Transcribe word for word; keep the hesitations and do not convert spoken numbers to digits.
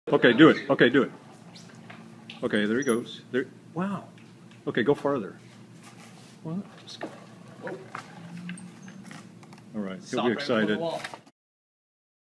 Okay, do it. Okay, do it. Okay, there he goes. There. Wow. Okay, go farther. Well, just go. All right, he'll be excited.